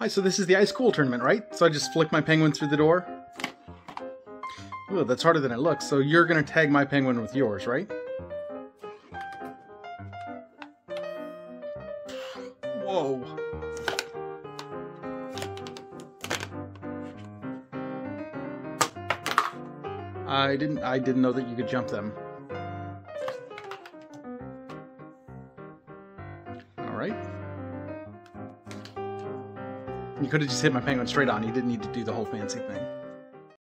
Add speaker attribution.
Speaker 1: Hi, so this is the Ice Cool tournament, right? So I just flick my penguin through the door. Ooh, that's harder than it looks. So you're gonna tag my penguin with yours, right? Whoa. I didn't know that you could jump them. Alright. You could have just hit my penguin straight on. You didn't need to do the whole fancy thing.